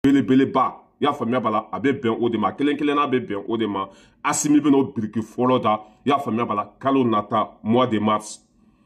belebeleba y'a faamuya bala a bɛ bɛn o de ma kelen kelenna bɛ bɛn o de ma Assimi bɛ n'o biriki fɔlɔ da y'a faamuya bala kalo nata mois de mars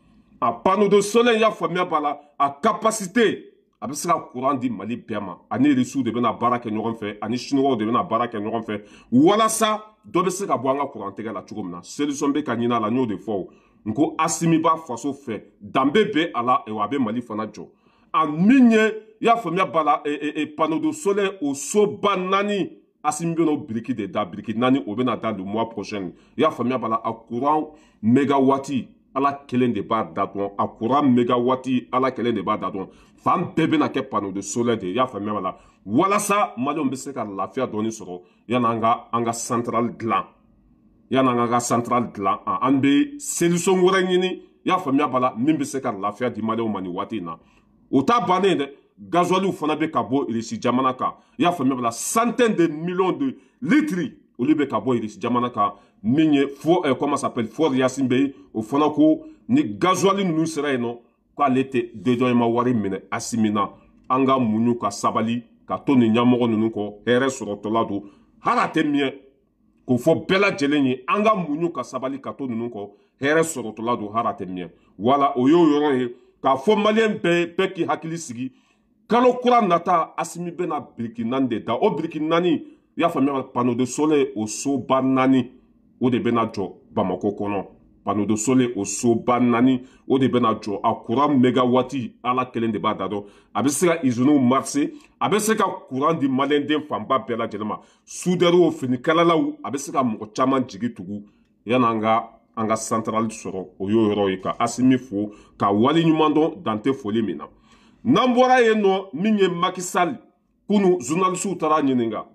a panneau de soleil y'a faamuya bala a capacité a bɛ se ka courant di Mali bɛɛ ma ani Russiw de bɛna baara kɛ ɲɔgɔn fɛ ani Chinois de bɛna baara kɛ ɲɔgɔn fɛ walasa dɔ bɛ se ka bɔ an ka courant tigɛ la cogo min na solution bɛ ka ɲini a la n y'o de fɔ n ko Assimi b'a faso fɛ danbe bɛ a la wa a bɛ Mali fana jɔ a min ye y'a faamuya bala panneau de soleil o soba naani Assimi bɛ n'o biriki de da biriki naani o bɛna da le mois prochain y'a faamuya bala a courant mégawati ala kelen de b'a da dɔn a courant mégawati ala kelen de b'a da dɔn fan bɛɛ bɛna kɛ panneau de soleil de y'a faamuya bala walasa maliyɛnw bɛ se ka lafiya dɔɔni sɔrɔ yanni an ka centrale dilan yanni an ka centrale dilan an bɛ solution wɛrɛ ɲini y'a faamuya bala min bɛ se ka lafiya di maliyɛnw ma nin waati in na o t'a bannen dɛ gasoil fana bɛ ka bɔ Irisi jamana kan y'a faamuya bala centaines de millions de litres olu bɛ ka bɔ Irisi jamana kan min ye comment ça s'appelle Fort Yacine bɛ yen o fana ko ni gasoil ninnu sera yen nɔ k'ale tɛ dédouanement wari minɛ Assimi na an ka muɲu ka sabali ka to nin ɲɛmɔgɔ ninnu kɔ hɛrɛ sɔrɔtɔla don hali a tɛ miɲɛ k'o fɔ bɛɛ lajɛlen ye an ka muɲu ka sabali ka to ninnu kɔ hɛrɛ sɔrɔtɔla don hali a tɛ miɲɛ wala o y'o yɔrɔ ye k'a fɔ maliyɛn bɛɛ k'i hakili sigi kalo kura nata Assimi bɛna biriki naani de da o biriki naani y'a faamuya panneau de soleil o soba naani o de bɛna jɔ Bamako kɔnɔ panneau de soleil o soba naani o de bɛna jɔ a courant mégawati ala kelen de b'a da dɔn a bɛ se ka usines marché a bɛ se ka courant di maliyɛnden fanba bɛɛ lajɛlen ma soudeurs finikalalaw a bɛ se ka mɔgɔ caman jigi tugu yanni an ka centrale sɔrɔ o y'o yɔrɔ ye ka Assimi fo ka wali ɲuman dɔn dan tɛ foli min na n'an bɔra yen nɔ min ye Macky Sall kunu journalistes taara ɲininka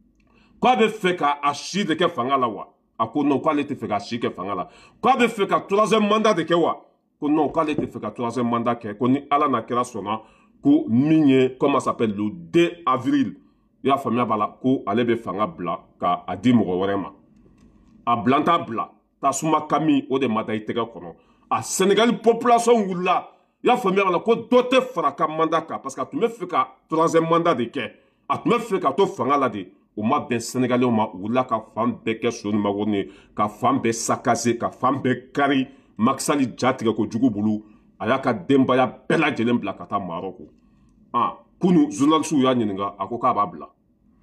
k'a bɛ fɛ k'a si de kɛ fanga la wa a ko non k'ale tɛ fɛ k'a si kɛ fanga la k'a bɛ fɛ ka troisième mandat de kɛ wa ko non k'ale tɛ fɛ ka troisième mandat kɛ ko ni ala n'a kɛra sɔnna ko min ye comment ça s'appelle le 2 avril i y'a faamuya b'a la ko ale bɛ fanga bila k'a di mɔgɔ wɛrɛ ma a bilanta bila tasuma kami o de ma da i tɛgɛ kɔnɔ a Sénégal population wulila i y'a faamuya b'a la ko dɔ tɛ fara ka mandat kan parce que a tun bɛ fɛ ka troisième mandat de kɛ a tun bɛ fɛ ka to fanga la de o ma bɛn Sénégalais ma u wulila ka fan bɛɛ kɛ so ni magoni ye ka fan bɛɛ saccager ka fan bɛɛ kari Macky Sall ja tigɛ ko jugu bolo a y'a ka denbaya bɛɛ lajɛlen bila ka taa Marɔku kunu journalistes y'a ɲininka a ko k'a b'a bila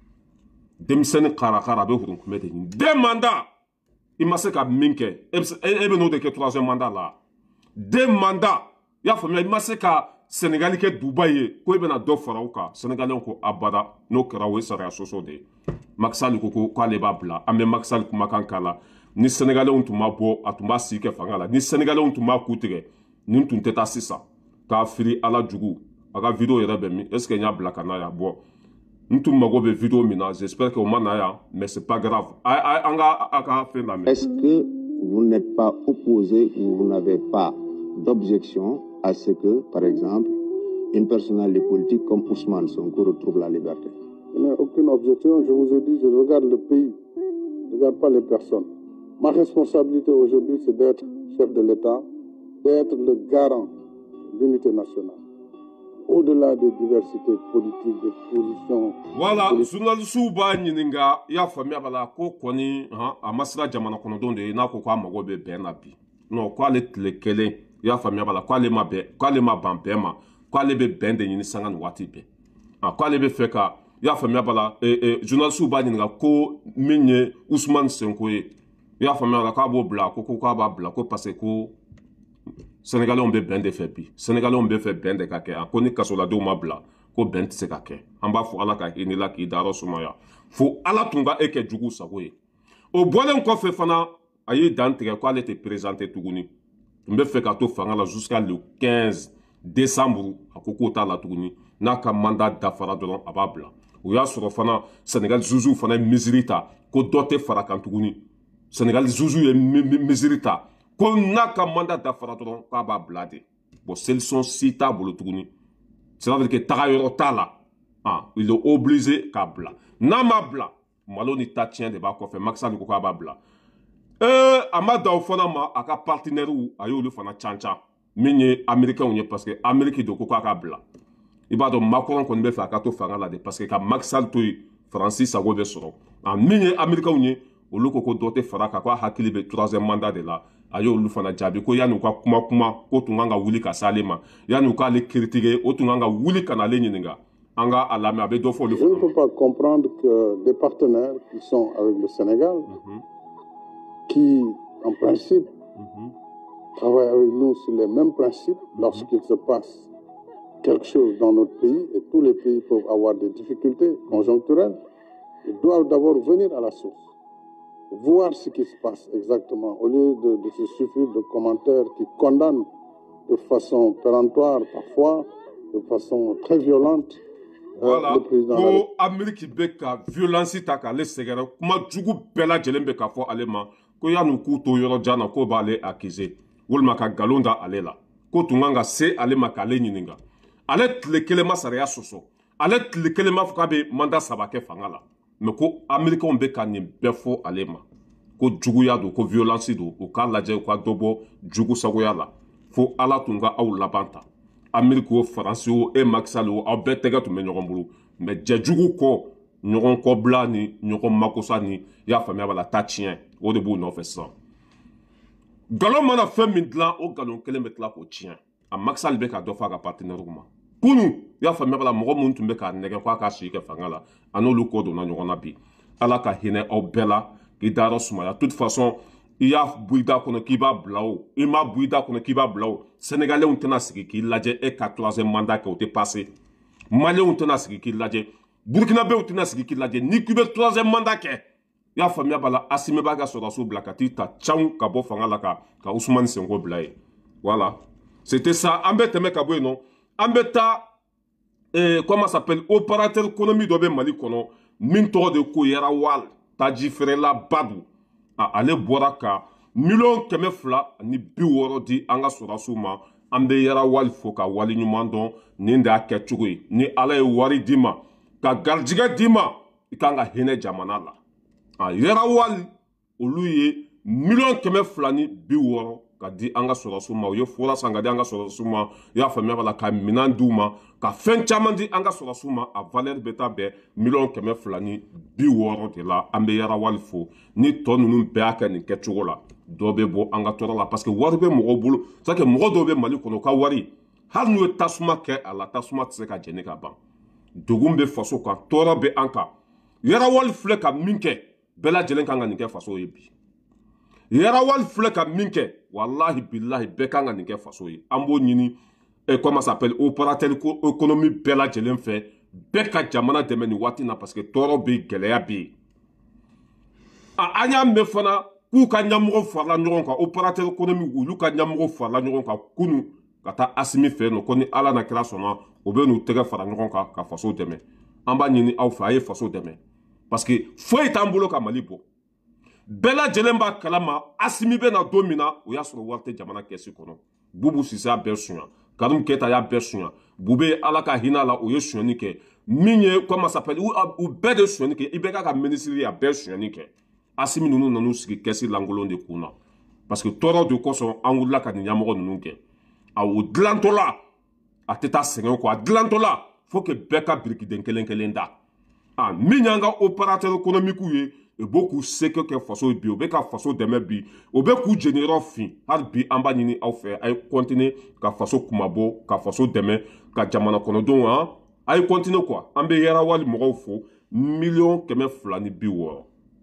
denmisɛnnin karakara a bɛ hurunkunbɛ de ɲini deux mandats i ma se ka min kɛ e bɛ n'o de kɛ troisième mandat la deux mandats i y'a faamuya i ma se ka Sénégal kɛ Dubaï ye ko i bɛna dɔ fara o kan Sénégalais ko abada n'o kɛra o ye sariya sɔsɔ de ye Macky Sall ko k'ale b'a bila an bɛ Macky Sall kumakan k'a la ni Sénégalais tun ma bɔ a tun b'a sigi kɛ fanga la ni Sénégalais tun b'a ku tigɛ nin tun tɛ taa sisan k'a firi ala jugu a ka vidéo yɛrɛ bɛ min est ce que n y'a bila ka na yan bɔ n tun mago bɛ vidéo min na j'espère que o ma na yan mais c'est pas grave an ka fɛn lamɛn. Est-ce que vous n'êtes pas opposé ou vous n'avez pas d'objection à ce que, par exemple, une personnalité politique comme Ousmane Sonko retrouve la liberté? Je n'ai aucune objection. Je vous ai dit, je regarde le pays, je ne regarde pas les personnes. Ma responsabilité aujourd'hui, c'est d'être chef de l'État, d'être le garant de l'unité nationale. Au-delà des diversités politiques, des positions... Voilà, journalistes b'a ɲininka i y'a faamuya b'a la ko kɔni a ma sira jamana kɔnɔdenw de ye n'a ko k'a mago bɛ bɛn na bi non k'ale tile kelen i y'a faamuya b'a la k'ale ma ban bɛn ma k'ale bɛ bɛn de ɲini sanga ni waati bɛɛ k'ale bɛ fɛ ka i y'a faamuya b'a la journalistes b'a ɲininka ko min ye Ousmane Sonko ye i y'a faamuya b'a la k'a b'o bila ko k'a b'a bila ko parce que ko Sénégalais bɛ bɛn de fɛ bi Sénégalais bɛ fɛ bɛn de ka kɛ ko ni kasoladenw ma bila ko bɛn tɛ se ka kɛ an b'a fɔ ala ka hinɛ la k'i dayɔrɔ sumaya fo ala tun ka e kɛ jugu sago ye o bɔlen kɔfɛ fana a y'i dan tigɛ k'ale tɛ présenté tuguni tun bɛ fɛ ka to fanga la jusqu'à le 15 décembre a ko k'o t'a la tuguni n'a ka mandat dafara dɔrɔn a b'a bila o y'a sɔrɔ fana Sénégal juges fana ye misiri ta ko dɔ tɛ fara kan tuguni Sénégal juges ye misiri ta ko n'a ka mandat dafara dɔrɔn k'a b'a bila de bon solution si t'a bolo tuguni c'est à dire que taga yɔrɔ t'a la il est obligé k'a bila n'a ma bila malo ni ta tiɲɛ de b'a kɔfɛ Macky Sall ko k'a b'a bila a ma da o fana ma a ka partenaires a y'olu fana cancan min ye américains ye parce que Amérique de ko k'a k'a bila i b'a dɔn Macron kɔni bɛ fɛ a ka to fanga la de parce que ka Macky Sall to yen Faransi sago bɛ sɔrɔ a min ye Américains ye olu ko dɔ tɛ fara kan ko a hakili bɛ 3e mandat de la a y'olu fana jaabi ko yanni u ka kuma ko tun kan ka wuli ka s'ale ma yanni u k'ale critiquer o tun kan ka wuli ka n'ale ɲininka an ka a lamɛn a bɛ dɔ fɔ olu fana. Je ne peux pas comprendre que des partenaires qui sont avec le Sénégal, qui en principe travaillent avec nous sur les mêmes principes lorsqu'il se passe quelque chose dans notre pays, et tous les pays peuvent avoir des difficultés conjoncturelles, ils doivent d'abord venir à la source, voir ce qui se passe exactement, au lieu de se suffire de commentaires qui condamnent de façon péremptoire, parfois de façon très violente. Voilà, ko Amérique bɛ ka violence ta k'ale sɛgɛrɛ kuma jugu bɛɛ lajɛlen bɛ ka fɔ ale ma ko yanni k'u to yɔrɔ jan na ko b'ale accuser walima ka nkalon da ale la ko tun kan ka se ale ma k'ale ɲininka ale tile kelen ma sariya sɔsɔ ale tile kelen ma fɔ k'a bɛ mandat 3 kɛ fanga la mais ko Américains bɛ ka nin bɛɛ fɔ ale ma ko juguya don ko violence don u k'a lajɛ u ka dɔ bɔ jugu sagoya la fo Ala tun ka aw laban ta Amérique o Faransi o e Macky Sall o aw bɛɛ tɛgɛ tun bɛ ɲɔgɔn bolo mais jɛjugu kɔ ɲɔgɔn kɔbila ni ɲɔgɔn makosa ni i y'a faamuya b'a la ta tiɲɛ o de b'u nɔfɛ sisan nkalon mana fɛn min dilan o nkalon kelen bɛ tila k'o tiɲɛ a Macky Sall bɛ ka dɔ fɔ a ka partenaire ma kunu i y'a faamuya b'a la mɔgɔ minnu tun bɛ k'a nɛgɛ k'a ka si kɛ fanga la a n'olu ko donna ɲɔgɔn na bi Ala ka hinɛ aw bɛɛ la k'i dayɔrɔ sumaya toute façon i y'a bɔ i da kɔnɔ k'i b'a bila o i m'a bɔ i da kɔnɔ k'i b'a bila o Sénégalais tɛna sigi k'i lajɛ e ka 3e mandat kɛ o tɛ passé Maliens tɛna sigi k'i lajɛ Burkinabés tɛna sigi k'i lajɛ n'i k'i bɛ 3e mandat kɛ i y'a faamuya b'a la Assimi b'a ka sɔrɔdasiw bila ka t'i ta caw ka bɔ fanga la ka Ousmane Sonko bila yen voilà c'était ça an bɛ tɛmɛ ka bɔ yen nɔ an bɛ taa comment ça s'appelle opérateur économique dɔ bɛ Mali kɔnɔ min tɔgɔ de ko Yarawal taji feerela Badu ale bɔra ka $260,000 di an ka sɔrɔdasiw ma an bɛ Yarawal fo ka wali ɲuman dɔn nin de y'a kɛ cogo ye ni Ala ye wari d'i ma ka garijɛgɛ d'i ma i kan ka hinɛ jamana la Yarawal olu ye $260,000 ka di an ka sɔrɔdasiw ma u ye fura san ka di an ka sɔrɔdasiw ma i y'a faamuya b'a la ka minɛn d'u ma ka fɛn caman di an ka sɔrɔdasiw ma a valeur bɛ taa bɛn $260,000 de la an bɛ Yarawal fo ni tɔ ninnu bɛɛ y'a kɛ nin kɛcogo la dɔ bɛ bɔ an ka tɔɔrɔ la parce que wari bɛ mɔgɔw bolo c'est à dire mɔgɔ dɔw bɛ Mali kɔnɔ u ka wari hali n'u ye tasuma kɛ a la tasuma tɛ se ka jeni ka ban degun bɛ faso kan tɔɔrɔ bɛ an kan Yarawal filɛ ka min kɛ bɛɛ lajɛlen kan ka nin kɛ faso ye bi Yarawal filɛ ka min kɛ wallahi billahi bɛɛ kan ka nin kɛ faso ye an b'o ɲini comment ça s'appelle opérateur économique bɛɛ lajɛlen fɛ bɛɛ ka jamana dɛmɛ nin waati na parce que tɔɔrɔ bɛ yen gɛlɛya bɛ yen an y'a mɛn fana k'u ka ɲɛmɔgɔ farala ɲɔgɔn kan opérateur économique olu ka ɲɛmɔgɔ farala ɲɔgɔn kan kunu ka taa Assimi fɛ yen nɔ ko ni Ala na kira sɔnna o bɛ n'u tɛgɛ fara ɲɔgɔn kan ka faso dɛmɛ an b'a ɲini aw fɛ a ye faso dɛmɛ parce que foyi t'an bolo ka Mali bɔ bɛɛ lajɛlen b'a kalama Assimi bɛ na don min na o y'a sɔrɔ wari tɛ jamana kɛsi kɔnɔ Boubou Cissé y'a bɛɛ suɲa Karim Keita y'a bɛɛ suɲa Boubé Ala ka hinɛ la o ye suɲɛni kɛ min ye comment ça s'appelle u bɛɛ de suɲɛni kɛ IBK ka ministre ye a bɛɛ suɲɛni kɛ Assimi ninnu nan'u sigi kɛsi lankolon de kun na parce que tɔɔrɔ de kosɔn an wulila ka nin ɲɛmɔgɔ ninnu kɛ a o dilantɔ la a tɛ taa sɛgɛn kɔ a dilantɔ la faut que bɛɛ ka birikiden kelen kelen da min y'an ka opérateur économique ye u b'o k'u seko kɛ faso ye bi u bɛ ka faso dɛmɛ bi u bɛ k'u jeniyɔrɔ fin hali bi an b'a ɲini aw fɛ a ye continuer ka faso kumabɔ ka faso dɛmɛ ka jamana kɔnɔdenw a ye continuer quoi an bɛ Yarawali mɔgɔw fo $260,000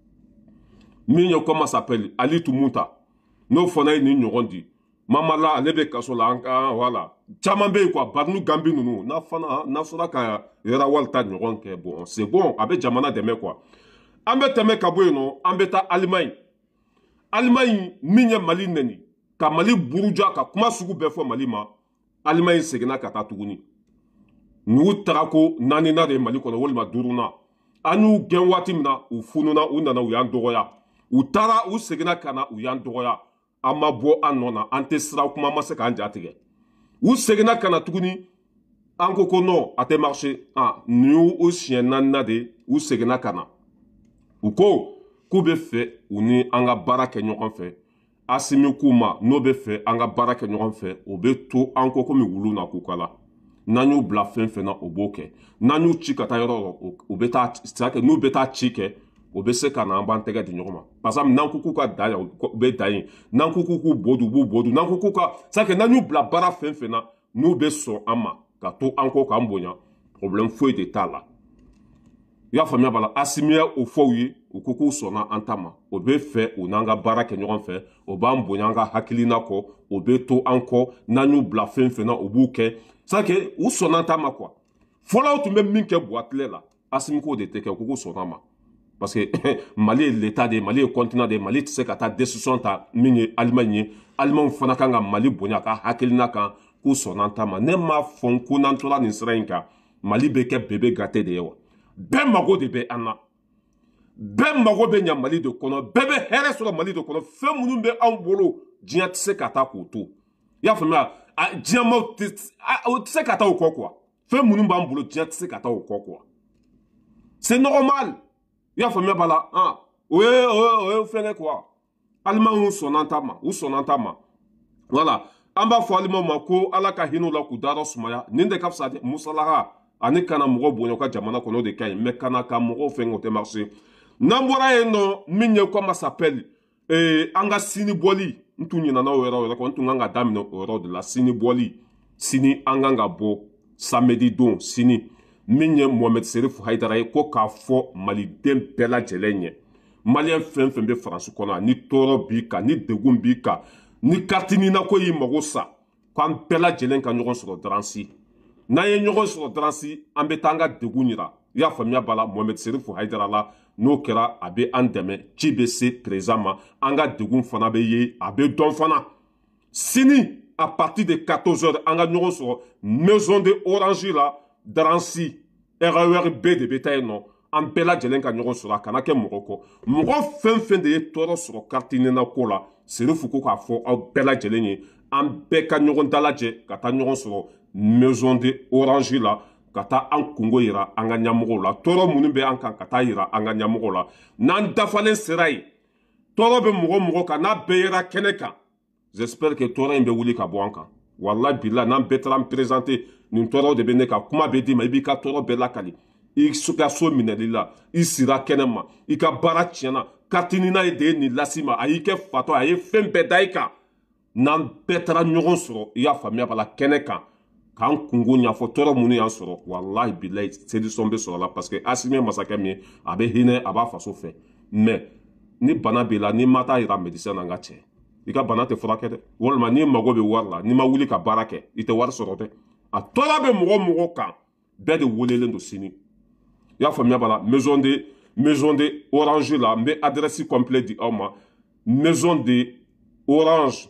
min ye comment ça s'appelle Ali Tumuta n'o fana ye nin ɲɔgɔn di Mamala ale bɛ kaso la an ka voilà caman bɛ yen quoi Barnou Gambi ninnu n'a sɔrɔ ka Yarawali ta ɲɔgɔn kɛ bon c'est bon a bɛ jamana dɛmɛ quoi an bɛ tɛmɛ ka bɔ yen nɔ an bɛ taa Allemagne min ye Mali nɛni ka Mali buruja ka kuma sugu bɛɛ fɔ Mali ma Allemagne seginna ka taa tuguni n'u taga ko 4nan de ye Mali kɔnɔ walima 5nan an y'u gɛn waati min na u fununa u nana u y'an dɔgɔya u taara u seginna ka na u y'an dɔgɔya an ma bɔ an nɔ na an tɛ sira kuma ma se k'an jatigɛ u seginna ka na tuguni an ko non a tɛ marché nin y'u siɲɛ 4nan de u seginna ka na u ko k'u bɛ fɛ u ni an ka baara kɛ ɲɔgɔn fɛ Assimi k'u ma n'o bɛ fɛ an ka baara kɛ ɲɔgɔn fɛ o bɛ to an ko komi wulu na k'u kala n'an y'u bila fɛn fɛn na o b'o kɛ n'an y'u ci ka taa yɔrɔ yɔrɔ o bɛ taa c'est-à-dire que n'u bɛ taa ci kɛ o bɛ se ka na an b'an tɛgɛ di ɲɔgɔn ma parce que n'an ko k'u ka da yan u bɛ da yen n'an ko k'u bɔ dun u b'u bɔ dun n'an ko k'u ka c'est-à-dire que n'an y'u bila baara fɛn fɛn na n'u bɛ sɔn an ma ka to an kɔ k'an bonya problème foyi de t'a la i y'a faamuya bala Asimi o fɔw ye u ko k'u sɔnna an ta ma o bɛ fɛ u n'an ka baara kɛ ɲɔgɔn fɛ o b'an bonya an ka hakilina kɔ o bɛ to an kɔ n'an y'u bila fɛn fɛn na o b'u kɛ c'est-à-dire que u sɔnna an ta ma quoi fɔlɔ tun bɛ min kɛ Buwatile la Asimi k'o de tɛ kɛ u ko k'u sɔnna an ma parce que Mali ye l'état de ye Mali ye continent de ye Mali tɛ se ka taa décision ta min ye Allemagne ye Allemagne fana kan ka Mali bonya a ka hakilina kan k'u sɔnna an ta ma ne m'a fɔ ko n'an tora nin sira in kan Mali bɛ kɛ bébé gâté de ye wa bɛɛ mago de bɛ an na bɛɛ mago bɛ ɲɛ Mali de kɔnɔ bɛɛ bɛ hɛrɛ sɔrɔ Mali de kɔnɔ fɛn minnu bɛ anw bolo diɲɛ tɛ se ka taa k'o to i y'a faamuya diɲɛ maaw o tɛ se ka taa o kɔ quoi fɛn minnu b'an bolo diɲɛ tɛ se ka taa o kɔ quoi c'est normal i y'a faamuya b'a la o ye fɛnkɛ quoi Alimaɲw sɔnna an ta ma u sɔnna an ta ma voilà an b'a fɔ Alimaɲw ma ko Ala ka hinɛ u la k'u dayɔrɔ sumaya nin de ka fisa dɛ musalaha ani kana mɔgɔw bonya u ka jamana kɔnɔ o de ka ɲi mais kana ka mɔgɔw fɛn o tɛ marché n'an bɔra yen nɔ min ye comment s'appelle an ka sini bɔli n tun ɲinɛna o yɔrɔ kɔ n tun kan ka daminɛ o yɔrɔ de la sini bɔli sini an kan ka bɔ samedi don sini min ye Mohamed Serif Haidara ye ko k'a fɔ maliden bɛɛ lajɛlen ɲɛ maliyɛn fɛn fɛn bɛ faransi kɔnɔ ni tɔɔrɔ b'i kan ni degun b'i kan ni carte ɲinako y'i mago sa k'an bɛɛ lajɛlen ka ɲɔgɔn sɔrɔ Daransi n'an ye ɲɔgɔn sɔrɔ Daransi an bɛ taa an ka degun yira i y'a faamuya b'a la Mohamed Serif Haidara la n'o kɛra a bɛ an dɛmɛ ci bɛ se président ma an ka degun fana bɛ ye a bɛ dɔn fana sini à partir de 14h an ka ɲɔgɔn sɔrɔ maison de Orange la Daransi RER B de bɛ taa yen nɔ an bɛɛ lajɛlen ka ɲɔgɔn sɔrɔ a kana kɛ mɔgɔ kɔ mɔgɔ fɛn fɛn de ye tɔɔrɔ sɔrɔ carte ɲinako la Serifu ko k'a fɔ aw bɛɛ lajɛlen ye an bɛɛ ka ɲɔgɔn dalajɛ ka taa ɲɔgɔn sɔrɔ maison de Orange la ka taa an kungo yira an ka ɲɛmɔgɔw la tɔɔrɔ minnu bɛ an kan ka taa yira an ka ɲɛmɔgɔw la n'an dafalen sera yen tɔɔrɔ bɛ mɔgɔ mɔgɔ kan n'a bɛɛ yera kɛnɛ kan j'espère que tɔɔrɔ in bɛ wuli ka bɔ an kan wallahi billahi n'an bɛɛ taara an présenter nin tɔɔrɔ de bɛ ne kan kuma bɛ d'i ma i b'i ka tɔɔrɔ bɛɛ lakali i ka so minɛli la i sira kɛnɛ ma i ka baara tiɲɛna carte ɲina ye de ye nin lasi ma a y'i kɛ fatɔ a ye fɛn bɛɛ da i kan n'an bɛɛ taara ɲɔgɔn sɔrɔ i y'a faamuya b'a la kɛnɛ kan k'an kungo ɲɛfɔ tɔɔrɔ minnu y'an sɔrɔ wallahi billahi solution bɛ sɔrɔ la parce que Asimi ye masakɛ min ye a bɛ hinɛ a b'a faso fɛ mais ni bana b'i la n'i ma taa yira médecin na n ka cɛ i ka bana tɛ furakɛ dɛ walima n'i mago bɛ wari la n'i ma wuli ka baara kɛ i tɛ wari sɔrɔ dɛ a tɔɔrɔ bɛ mɔgɔ mɔgɔ kan bɛɛ de welelen don sini i y'a faamuya b'a la maison de Orange la n bɛ adresse complète di aw ma maison de Orange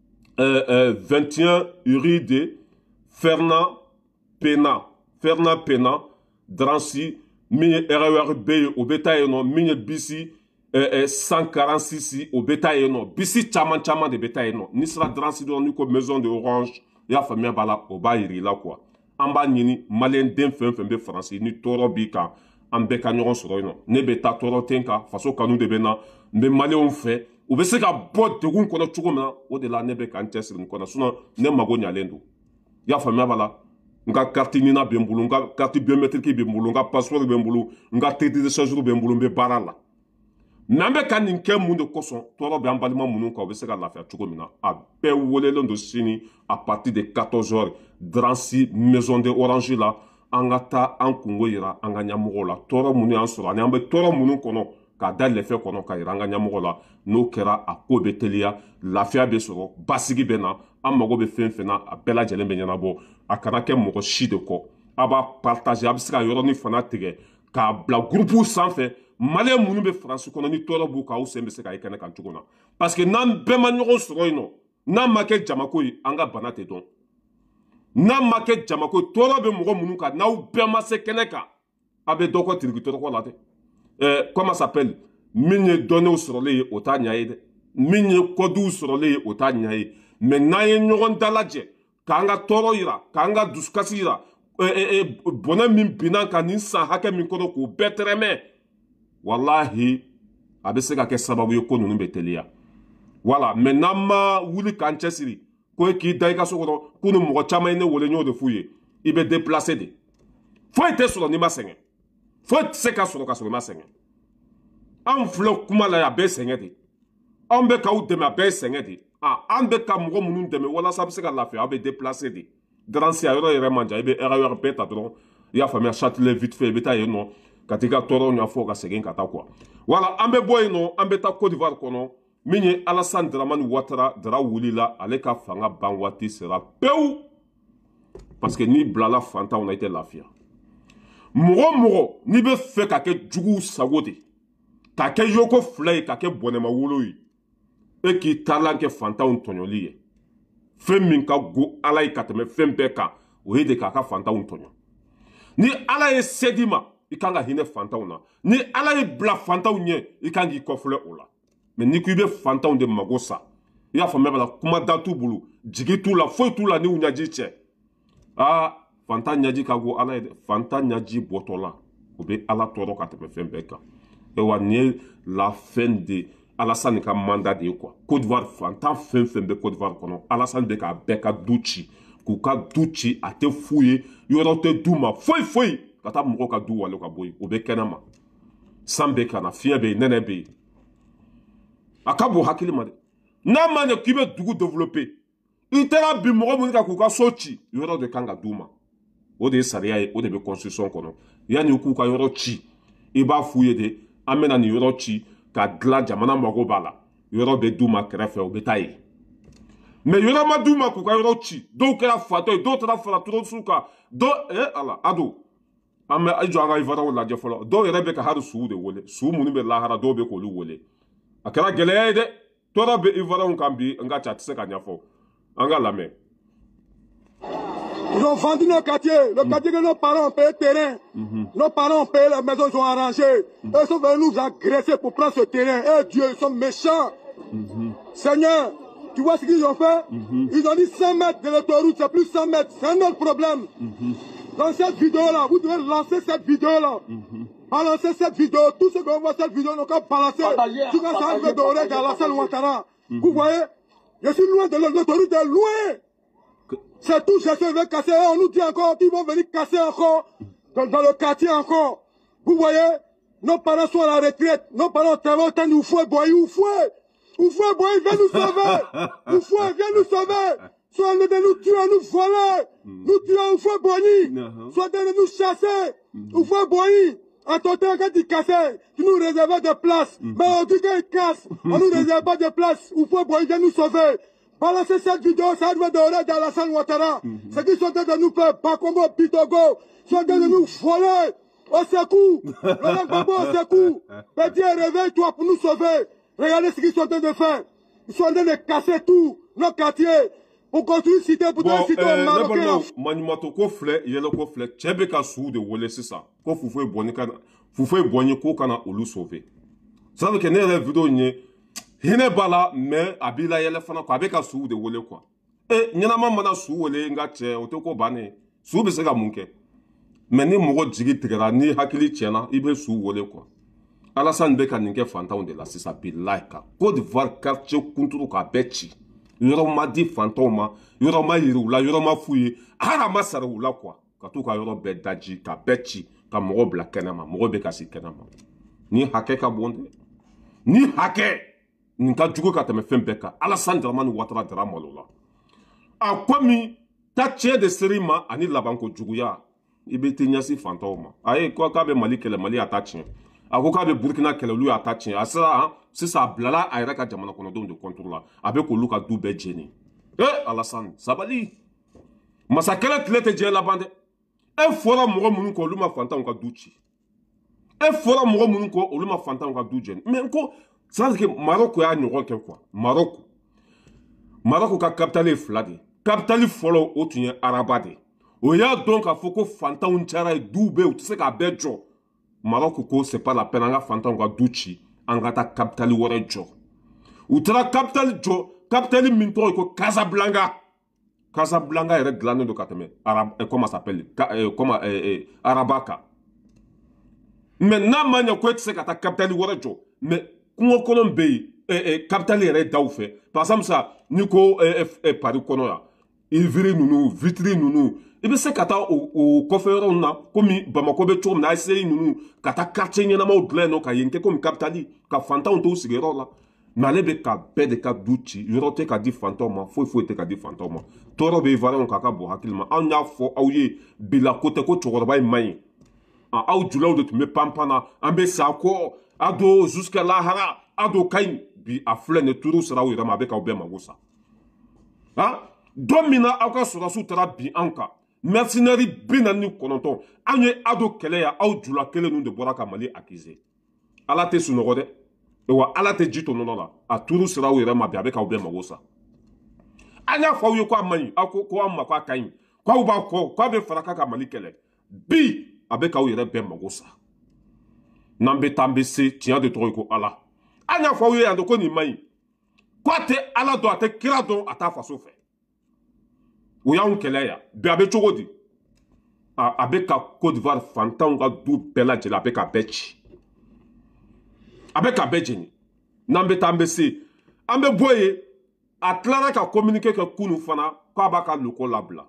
21 rue de Fernand Pena Daransi min ye RER B ye o bɛ taa yen nɔ min ye bisi 146 o bɛ taa yen nɔ bisi caman de bɛ taa yen nɔ n'i sera Daransi dɔrɔn n'i ko maison de Orange i y'a faamuya b'a la o b'a yir'i la quoi an b'a ɲini maliyɛn den fɛn fɛn bɛ faransi ni tɔɔrɔ b'i kan an bɛɛ ka ɲɔgɔn sɔrɔ yen nɔ ne bɛ taa tɔɔrɔ tɛ n kan faso kanu de bɛ n na n bɛ maliyɛnw fɛ u bɛ se ka bɔ degun kɔnɔ cogo min na o de la ne bɛ k'an cɛsiri nin kɔnɔ sinon ne mago ɲalen don i y'a faamuya b'a la n ka carte ɲina bɛ n bolo n ka carte biométrique bɛ n bolo n ka passeport bɛ n bolo n ka titre de séjour bɛ n bolo n bɛ baara la mais an bɛ ka nin kɛ mun de kosɔn tɔɔrɔ bɛ an balima minnu kan u bɛ se ka lafiya cogo min na a bɛɛ welelen don sini à partir de 14h Daransi maison de Orange la an ka taa an kungo yira an ka ɲɛmɔgɔw la tɔɔrɔ minnu y'an sɔrɔ ani an bɛ tɔɔrɔ minnu kɔnɔ k'a da lɛfɛ kɔnɔ ka yira an ka ɲɛmɔgɔw la n'o kɛra a ko bɛ teliya lafiya bɛ sɔrɔ basigi bɛ na an mago bɛ fɛn fɛn na a bɛɛ lajɛlen bɛ ɲɛnabɔ a kana kɛ mɔgɔ si de kɔ a b'a partager a bɛ se ka yɔrɔnin fana tigɛ k'a bila groupe sanfɛ maliyɛn minnu bɛ faransi kɔnɔ ni tɔɔrɔ b'u kan aw sen bɛ se ka ye kɛnɛ kan cogo min na parce que n'an bɛɛ ma ɲɔgɔn sɔrɔ yen nɔ n'an ma kɛ jamako ye an ka bana tɛ dɔn n'an ma kɛ jamako ye tɔɔrɔ bɛ mɔgɔ minnu kan n'aw bɛɛ ma se kɛnɛ kan a bɛ dɔ kɔ tirikitɔrɔkɔ la dɛ comment s'appelle min ye dɔnniw sɔrɔlen ye o t'a ɲɛ ye dɛ min ye kɔdiw sɔrɔlen ye o t'a ɲɛ ye mais n'an ye ɲɔgɔn dalajɛ k'an ka tɔɔrɔ yira k'an ka dusukasi yira bɔnɛ min binna kan nin san hakɛ min kɔnɔ k'o bɛɛ tɛrɛmɛ wallahi a bɛ se ka kɛ sababu ye ko ninnu bɛ teliya voilà mais n'an ma wuli k'an cɛsiri ko k'i da i ka so kɔnɔ ko ni mɔgɔ caman ye ne wele n y'o de f'u ye il be déplacer de faut être sur ni ma sengé faut être seka sur ka sur ma sengé an flo kuma la ya be sengé de an be ka ou de ma be sengé de an be ka mo munun de me wala sa be seka la fait a be déplacer de dransi a yoro yere manja ibe erreur beta dron ya famia châtelet vite fait beta ye non katika toro nya fo ka segen kata quoi voilà ambe boy no ambe ta Côte d'Ivoire kono minye Alassane Dramane Ouattara dra wulila ale ka fanga bangwati sera peu parce que ni blala fanta on a été lafia moro ni be fe ka ke jugu sagode ka ke yoko flay ka ke bonema woloyi e ki talanke fanta on tonyoli ye fem min ka go alay kateme fem beka o de ka fanta on tonyo ni alay sedima ikanga hine fanta ona ni alay bla fanta onye ikangi kofle ola mais ni kuibe fanta on de magosa ya fa mebala kuma datu bulu jigi tout la foi tout la ni unyaji che fanta nyaji ka go alay fanta nyaji botola obe ala toro kateme fem beka et wa ni la fin de Alassane ka mandat de quoi Côte d'Ivoire fanta fin be Côte d'Ivoire kono Alassane be ka beka duchi ku ka duchi ate fouye yoro te duma foi kata moko ka du wale ka boy obe kenama sambe kana fie be nene be akabo hakili made na mane kibe dugu développer itera bi moko mun ka ku ka sochi yoro de kanga duma o de saria o de be construction kono yani ku ka yoro chi iba fouye de amena ni yoro chi ka gla jamana moko bala yoro be duma krefe o betaye mais yoro ma duma ku ka yoro chi do kera fato do tra fala tro suka do ala ado ame ajo aga ivara wala je folo do yere be ka haru su de wole su munu be la hara do be ko lu wole akara gele de tora be ivara on kambi nga chat se ka nyafo anga lame. Ils ont vendu nos quartiers. Le quartier que nos parents ont payé le terrain. Nos parents ont payé la maison, ils ont arrangé. Ils sont venus nous agresser pour prendre ce terrain. Eh Dieu, ils sont méchants. Seigneur, tu vois ce qu'ils ont fait? Ils ont dit 100 mètres de l'autoroute, c'est plus 100 mètres. C'est un autre problème. Dans cette vidéo-là, vous devez lancer cette vidéo-là. Balancer cette vidéo. Tous ceux qui vont voir cette vidéo n'ont qu'à balancer. Tout ça, ça arrive d'oreille à Alassane Ouattara. Vous voyez? Je suis loin de l'autoroute, loin. C'est tout, je vais casser. On nous dit encore qu'ils vont venir casser encore dans le quartier encore. Vous voyez, nos parents sont à la retraite. Nos parents travaillent autant nous fouet, boy, ou fouet. Ou fouet, boy, viens nous sauver. Ou fouet, viens nous sauver. Soit de nous tuer, nous voler. Nous tuer, ou fouet, boy. Soit de nous chasser. Ou fouet, boy. En ton temps, quand tu cassais, tu nous réservais des places. Mais on dit qu'ils cassent. On nous réserve pas de places. Ou fouet, boy, viens nous sauver. Balancez cette vidéo, ça arrive de l'oreille d'Alassane Ouattara. C'est qu'ils sont en train de nous faire Bakombo, Pitogo, sont en train de nous voler. Au secours, le Gbagbo au secours. Petit, réveille-toi pour nous sauver. Regardez ce qu'ils sont en train de faire. Ils sont en train de casser tout, nos quartiers, pour construire une cité, pour une cité au Marocain. Manimato ko flè, yelo ko flè, tchebe ka sou de wole c'est ça. Ko fufwe bonye ko kana olu sauver. Ça veut que ne vidéo nye hine bala mais abila yele fana ko abeka sou de wole quoi. Et nyana mana sou wole nga che otoko bane. Sou be se ga munke. Mais ni mogo jigi tigera ni hakili chena ibe sou wole quoi. Alassane beka ninge fanta on de la c'est ça bilaika. Côte d'Ivoire quartier kunturu ka bechi. Yoro ma di fantoma, yoro ma yirula, yoro ma fuye, ara ma sarula quoi. Katu ka yoro be daji ka bechi ka mogo bla kenama, mogo be kasi kenama. Ni hake ka bonde. Ni hake Ninka jugo ka teme fembeka Alassane Dramane Ouattara dra malola a kwami ta tche de serima ani labanko juguya ibe tenyasi fantoma aye ko ka be Mali kele Mali atachi ako ka be Burkina kele lu atachi asa c'est ça blala ayra ka jamana kono don de contrôle la abe ko luka du be jeni Alassane sabali masakele tlete je la bande e fora mo mun ko luma fanta on ka duchi e fora mo mun ko luma fanta on ka du jeni mais ko ça veut dire que Maroc a un rôle quoi. Maroc a capitale flade. Capitale follow au tien arabade. O ya donc a foko fanta un chara doube ou tu sais qu'à bejo. Maroc ko c'est pas la peine anga fanta on duchi anga ta capitale wore jo. Ou tra capitale jo, capitale minto ko Casablanca. Casablanca est glane de kateme. Comment ça s'appelle? Arabaka. Maintenant manya ko tu sais qu'à ta capitale wore jo. Mais Kungo Colombe, capital est daoufé. Par exemple, ça, Nico Paris Konoya, Ivry Nounou, Vitry Nounou, i bɛ se ka taa o kɔfɛ yɔrɔ na komi Bamako bɛ cogo min na ASC ninnu ka taa quartier ɲɛnamaw dilan yen nɔ ka yen kɛ komi capitale ka fantanw to u sigiyɔrɔ la mais ale bɛ ka bɛɛ de ka du ci yɔrɔ tɛ ka di fantanw ma foyi foyi tɛ ka di fantanw ma tɔɔrɔ bɛ Ivoiriyɛnw kan a ka bon hakili ma anw y'a fɔ aw ye bila ko tɛ ko cɛkɔrɔba in man ɲi aw julaw de tun bɛ panpan na an bɛ sa kɔ a don jusqu'à lahara a don ka ɲi bi a filɛ nin turu sera aw yɛrɛ ma a bɛ k'aw bɛɛ mago sa don min na aw ka sɔrɔsiw taara bin anw kan mercenaires 49 anw ye ado kɛlɛ ya aw jula kelen ninnu de bɔra ka Mali accuser ala tɛ sunɔgɔ dɛ wa ala tɛ ji to nɔnɔ la a turu sera aw yɛrɛ ma bi a bɛ k'aw bɛɛ mago sa an y'a fɔ aw ye ko a man ɲi aw ko an ma ko a ka ɲi k'aw b'a kɔ k'aw bɛ faraka ka Mali kɛlɛ bi a bɛ k'aw yɛrɛ bɛɛ mago sa n'an bɛ taa an bɛ se tiɲɛ de tɔgɔ ye ko ala an y'a fɔ aw ye yan de ko nin man ɲi ko a tɛ ala dɔn a tɛ kira dɔn a t'a faso fɛ o y'anw kɛlɛ yan bi a bɛ cogo di a bɛ ka Côte d'Ivoire fantanw ka du bɛɛ lajɛlen a bɛ ka bɛɛ ci a bɛ ka bɛɛ jeni n'an bɛ taa an bɛ se an bɛ bɔ yen a tilara ka communiqué kɛ kunu fana k'a b'a ka loko labila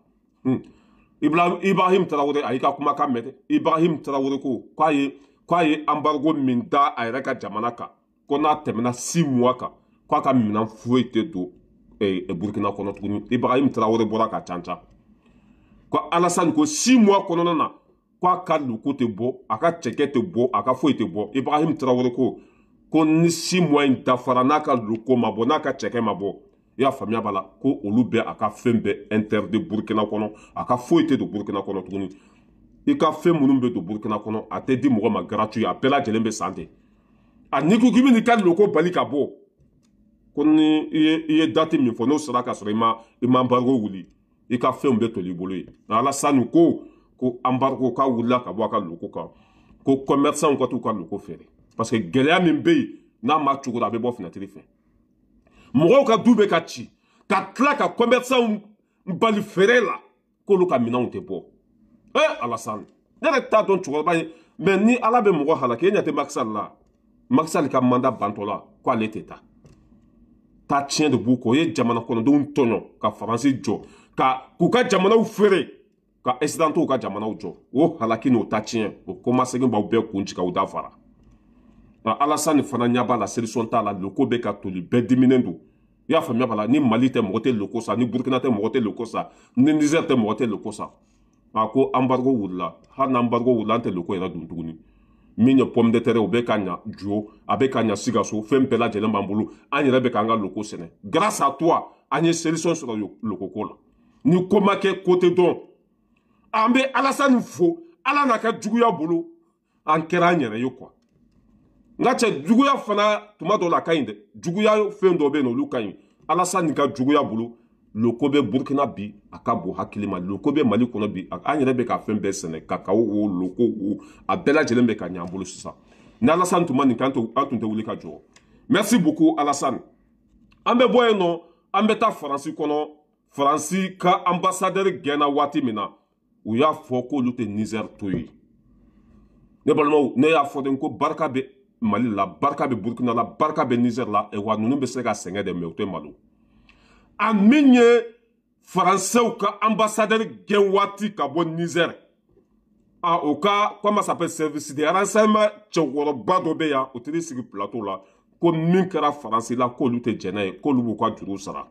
Ibrahim Traoré a y'i ka kumakan mɛn dɛ Ibrahim Traoré ko k'a ye embargo min da a yɛrɛ ka jamana kan ko n'a tɛmɛna 6 mois kan k'a ka minɛn foyi tɛ don Burkina kɔnɔ tuguni Ibrahim Traoré bɔra ka canca ko Alassane ko 6 mois kɔnɔna na k'a ka loko tɛ bɔ a ka cɛkɛ tɛ bɔ a ka foyi tɛ bɔ Ibrahim Traoré ko ni 6 mois in dafara n'a ka loko ma bɔ n'a ka cɛkɛ ma bɔ i y'a faamuya b'a la ko olu bɛɛ a ka fɛn bɛɛ interdit Burkina kɔnɔ a ka foyi tɛ don Burkina kɔnɔ tuguni i ka fɛn minnu bɛ don Burkina kɔnɔ a tɛ di mɔgɔ ma gratuit a bɛɛ lajɛlen bɛ san de a n'i ko k'i bɛ n'i ka loko bali ka bɔ ko ni i ye date min fɔ n'o sera ka sɔrɔ i ma embargo wuli i ka fɛnw bɛ toli i bolo ye Alassane ko embargo k'a wulila ka bɔ a ka loko kan ko commerçants ka t'u ka loko feere parce que gɛlɛya min bɛ yen n'a ma cogo la a bɛ bɔ fenêtre fɛ mɔgɔw ka du bɛ ka ci ka tila ka commerçants bali feere la k'olu ka minɛnw tɛ bɔ Alassane ne yɛrɛ t'a dɔn cɛkɔrɔba ye mais ni ala bɛ mɔgɔ halaki e ɲɛ tɛ Macky Sall la Macky Sall ka mandat bantɔ la ko ale tɛ taa taa tiɲɛ de b'u kɔ o ye jamana kɔnɔdenw tɔɲɔ ka Faransi jɔ k'u ka jamanaw feere ka Occidentaux ka jamanaw jɔ o halaki n'o ta tiɲɛ o komasegin b'aw bɛɛ kun ci k'aw da fara Alassane fana ɲɛ b'a la solution t'a la loko bɛ ka toli bɛɛ diminen don i y'a faamuya b'a la ni Mali tɛ mɔgɔ tɛ loko sa ni Burkina tɛ mɔgɔ tɛ loko sa ni Niger tɛ mɔgɔ tɛ loko sa a ko embargo wulila hali n'embargo wulila an tɛ loko yɛrɛ dun tuguni min ye pomme de terre o bɛ ka ɲa Juwo a bɛ ka ɲa Sikaso fɛn bɛɛ lajɛlen b'an bolo an yɛrɛ bɛ k'an ka loko sɛnɛ grâce à toi an ye solution sɔrɔ lokoko la ni ko ma kɛ ko tɛ dɔn an bɛ Alassane fo ala n'a ka juguya bolo an kɛra an yɛrɛ ye quoi nka cɛ juguya fana tuma dɔw la a ka ɲi dɛ juguya fɛn dɔw bɛ yen olu ka ɲi Alassane ka juguya bolo loko bɛ Burkina bi a ka bon hakili ma loko bɛ Mali kɔnɔ bi an yɛrɛ bɛ ka fɛn bɛɛ sɛnɛ kakao o loko o a bɛɛ lajɛlen bɛ ka ɲɛ an bolo sisan ni Alassane tun ma nin kɛ an tun tɛ wuli ka jɔ merci beaucoup Alassane an bɛ bɔ yen nɔ an bɛ taa Faransi kɔnɔ Faransi ka ambassadeur gɛnna waati min na u y'a fɔ k'olu tɛ Niger to yen ne balimaw ne y'a fɔ de ko barika bɛ Mali la barika bɛ Burkina la barika bɛ Niger la wa ninnu bɛ se ka sɛgɛn de mais u tɛ malo a min ye Faransɛw ka ambassadeur gɛn waati ka bɔ Niger o ka comment s'appelle service de renseignement cɛkɔrɔba dɔ bɛ yan o tɛ sigi plateau la ko min kɛra Faransi la k'olu tɛ jɛn n'a ye k'olu b'u ka juru sara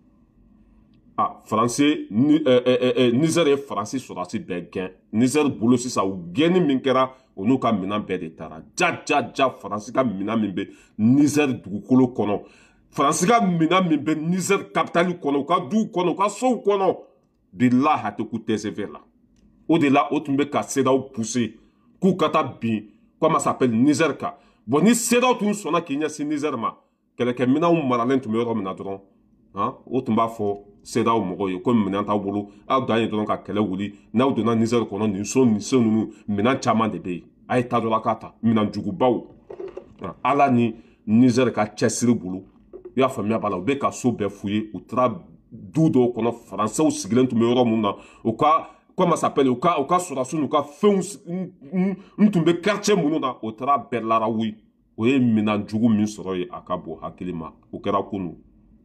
Faransi Niger ye Faransi sɔrɔdasi bɛɛ gɛn Niger bolo sisan u gɛnni min kɛra o n'u ka minɛn bɛɛ de taara ja Faransi ka minɛn min bɛ Niger dugukolo kɔnɔ Faransi ka minɛn min bɛ Niger capitale kɔnɔ u ka duw kɔnɔ u ka sow kɔnɔ bilahi a tɛ ku TCV la o de la o tun bɛ ka CEDEAO pousser k'u ka taa bin comment s'appelle Niger kan bon ni CEDEAO tun sɔnna k'i ɲɛsin Niger ma kɛlɛkɛminɛnw maralen tun bɛ yɔrɔ min na dɔrɔn o tun b'a fɔ CEDEAO mɔgɔw ye ko minɛn t'aw bolo aw dan ye dɔrɔn ka kɛlɛ wuli n'aw donna Niger kɔnɔ nin so ninnu minɛn caman de bɛ yen a ye taa dɔrɔn k'a ta minɛn jugubaw ala ni Niger ka cɛsiri bolo i y'a faamuya b'a la u bɛ ka so bɛɛ f'u ye u taara du dɔw kɔnɔ Faransɛw sigilen tun bɛ yɔrɔ min na u ka comment s'appelle u ka sɔrɔdasiw n'u ka fɛnw n tun bɛ quartier minnu na o taara bɛɛ larawu o ye minɛn jugu min sɔrɔ ye a ka bon hakili ma o kɛra kunu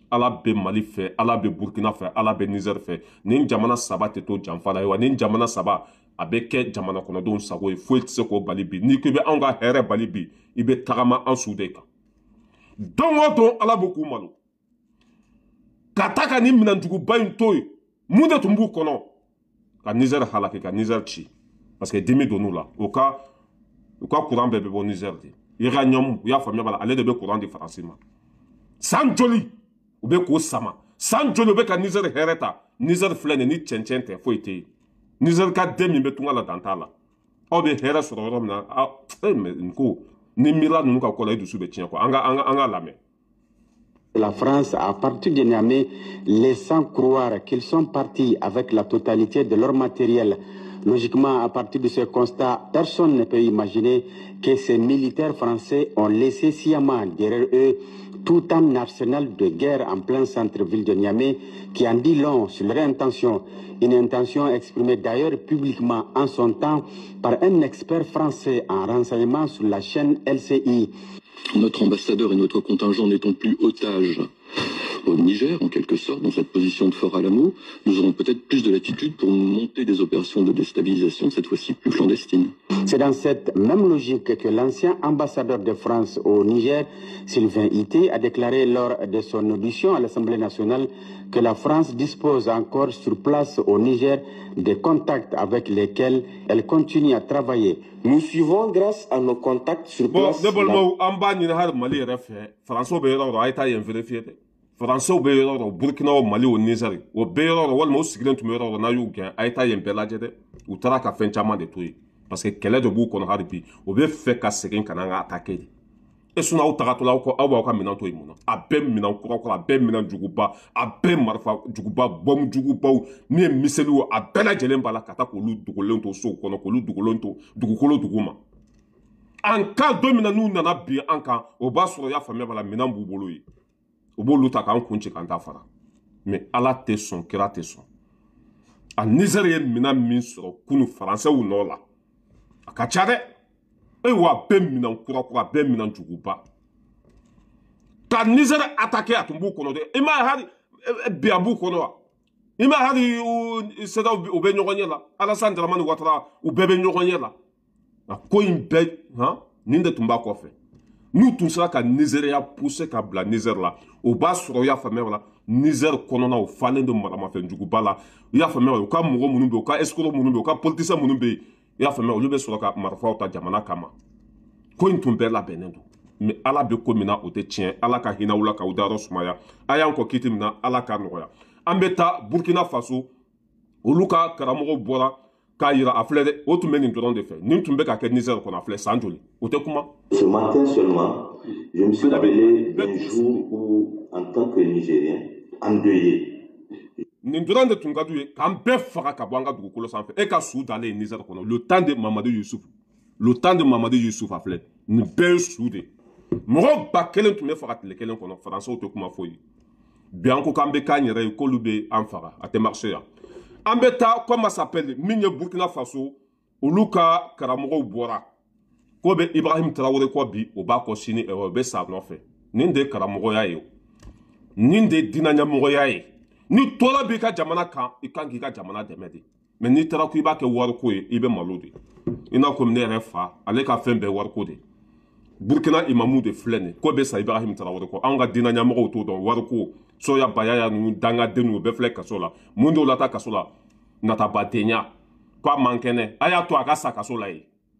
ala be Mali fɛ, ala be Burkina fɛ, ala be Niger fɛ. Nin jamana saba tɛ to janfa la wa nin jamana saba a bɛ kɛ jamana kɔnɔdenw sago ye foyi tɛ se k'o bali bi. N'i ko i bɛ anw ka hɛrɛ bali bi i bɛ tagama an su de kan. Don o don ala b'u k'u malo ka taa ka nin minɛnjuguba in to yen mun de tun b'u kɔnɔ ka Niger halaki ka Niger ci parce que dimi donn'u la u ka courant bɛɛ bɛ bɔ Niger de. Uranium u y'a faamuya b'a la ale de bɛ courant di Faransi ma san joli u bɛ k'o sama san joli u bɛ ka Niger hɛrɛ ta. Niger filɛ nin ni cɛncɛn tɛ foyi tɛ yen. Niger ka den min bɛ tunga la dan t'a la aw bɛ hɛrɛ sɔrɔ yɔrɔ min na nin ko ni miira ninnu ka kɔ la i dusu bɛ tiɲɛ quoi an ka lamɛn. La France, à partir de Niamey, laissant croire qu'ils sont partis avec la totalité de leur matériel. Logiquement, à partir de ce constat, personne ne peut imaginer que ces militaires français ont laissé sciemment derrière eux tout un arsenal de guerre en plein centre-ville de Niamey qui en dit long sur leur intention. Une intention exprimée d'ailleurs publiquement en son temps par un expert français en renseignement sur la chaîne LCI. Notre ambassadeur et notre contingent n'étant plus otages au Niger, en quelque sorte, dans cette position de Fort Alamo, nous aurons peut-être plus de latitude pour monter des opérations de déstabilisation, cette fois-ci plus clandestines. C'est dans cette même logique que l'ancien ambassadeur de France au Niger, Sylvain Ité, a déclaré lors de son audition à l'Assemblée nationale que la France dispose encore sur place au Niger des contacts avec lesquels elle continue à travailler. Nous suivons grâce à nos contacts sur place. Français bɛ yɔrɔ dɔ Burkina o Mali o Niger o bɛɛ yɔrɔ dɔ walima o sigilen tun bɛ yɔrɔ dɔ n'a y'u gɛn a ye taa yen bɛɛ lajɛ dɛ u taara ka fɛn caman de to yen parce que kɛlɛ de b'u kɔnɔ hali bi o bɛ fɛ ka segin ka na an ka attaquer de et sinon aw tagatɔla aw b'aw ka minɛn to yen mun na a bɛɛ minɛn kura a bɛɛ minɛn juguba a bɛɛ marifa juguba bɔmu jugubaw min ye miseliw a bɛɛ lajɛlen b'a la ka taa k'olu dogolen to sow kɔnɔ k'olu dogolen to dugukolo duguma en cas don min na n'u nana bin an kan o b'a sɔrɔ y'a faamuya b'a la minɛn b'u bolo yen. U b'olu ta k'an kun ci k'an ta fara mais ala tɛ sɔn kira tɛ sɔn a Niger ye minɛn min sɔrɔ kunu faransɛw nɔ la a ka ca dɛ wa a bɛɛ minɛn kura a bɛɛ minɛn juguba ka Niger attaquer a tun b'u kɔnɔ dɛ i m'a ye hali bi a b'u kɔnɔ wa i m'a ye hali CEDEAO u bɛ ɲɔgɔn ɲɛ la Alassane Dramane Ouattara u bɛɛ bɛ ɲɔgɔn ɲɛ la a ko in bɛɛ nin de tun b'a kɔfɛ. Nous tun sera ka Nigeria pousser ka bila Niger la o b'a sɔrɔ y'a faamuya la Niger kɔnɔna o falen de maramafɛn juguba la y'a faamuya u ka mɔgɔ minnu bɛ yen u ka escroc minnu bɛ yen u ka politicien minnu bɛ yen y'a faamuya olu bɛ sɔrɔ ka marifaw ta jamana kama ko in tun bɛɛ labɛnnen don mais ala bɛ ko min na o tɛ tiɲɛ ala ka hinɛ u la k'aw dayɔrɔ sumaya a y'an kɔ kiti min na ala k'a nɔgɔya an bɛ taa Burkina Faso olu ka karamɔgɔw bɔra k'a yira a filɛ dɛ o tun bɛ nin dɔrɔn de fɛ nin tun bɛ ka kɛ Niger kɔnɔ a filɛ san joli o tɛ kuma. Ce matin seulement, je me suis rappelé d'un jour où, en tant que Nigérien, endeuillé. Nin dɔrɔn de tun ka d'u ye k'an bɛɛ faga ka bɔ an ka dugukolo sanfɛ e ka su dalen Niger kɔnɔ le temps de Mamadou Youssouf a filɛ nin bɛɛ ye su de mɔgɔ ba kelen tun bɛ faga tile kelen kɔnɔ faransɛw tɛ kuma foyi bi an ko k'an bɛ k'an yɛrɛ ye k'olu bɛ an faga a tɛ marché yan. An bɛ taa comment s'appelle min ye Burkina Faso olu ka karamɔgɔw bɔra ko bɛ Ibrahim Traoré kɔ bi o b'a kɔ sini o bɛ sa nɔfɛ nin de ye karamɔgɔya ye nin de ye diinɛ ɲɛmɔgɔya ye ni tɔɔrɔ b'i ka jamana kan i kan k'i ka jamana dɛmɛ de mais n'i taara ko i b'a kɛ wariko ye i bɛ malo de i n'a fɔ ne yɛrɛ fa ale ka fɛn bɛɛ wariko de Burkina imamu de filɛ nin ko bɛ sa Ibrahim Traoré kɔ anw ka diinɛ ɲɛmɔgɔw t'o dɔn wariko soya bayaya ninnu dangaden ninnu u bɛɛ filɛ kaso la mun dɔw la taa kaso la natabatenya ko a man kɛnɛ a y'a to a ka sa kaso la yen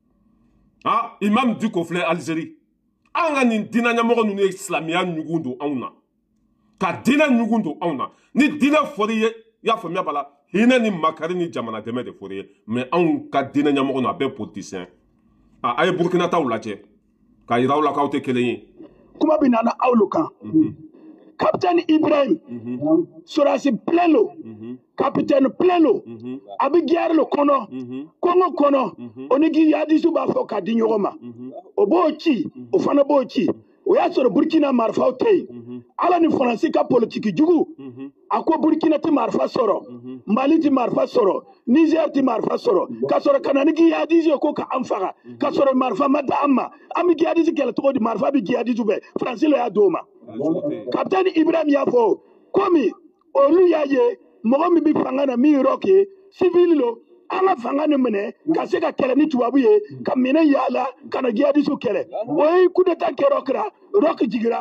Imam Diko filɛ Algérie an ka nin diinɛ ɲɛmɔgɔ ninnu ye silamɛya ɲugun don anw na ka diinɛ ɲugun don anw na ni diinɛ fɔr'i ye i y'a faamuya b'a la hinɛ ni makari ni jamana dɛmɛ de fɔr'i ye mais anw ka diinɛ ɲɛmɔgɔ ninnu a bɛɛ politicien a ye Burkina taw lajɛ k'a yira aw la k'aw tɛ kelen ye kuma bɛ nana aw kan Capitaine Ibrahim Sorasi Plelo Capitaine Plelo a bɛ guerre le kɔnɔ Congo kɔnɔ o ni jihadistes b'a fɔ k'a di ɲɔgɔn ma o b'o ci o fana b'o ci o y'a sɔrɔ Burkina marifaw tɛ yen ala ni Faransi ka politiki jugu a ko Burkina tɛ marifa sɔrɔ Mali tɛ marifa sɔrɔ Niger tɛ marifa sɔrɔ ka sɔrɔ ka na ni jihadistes ye ko k'an faga ka sɔrɔ marifa ma da an ma an bɛ jihadistes kɛlɛ cogo di marifa bɛ jihadistes bɛɛ Faransi le y'a d'o ma Capitaine Ibrahim Yafo, comme olu y'a ye mɔgɔ min bɛ fanga na min rock ye civil lo an ka fanga ni minɛ ka se ka kɛlɛ ni tubabu ye ka minɛ yala ka na jihadistu kɛlɛ o ye coup d'état kɛ rock jigira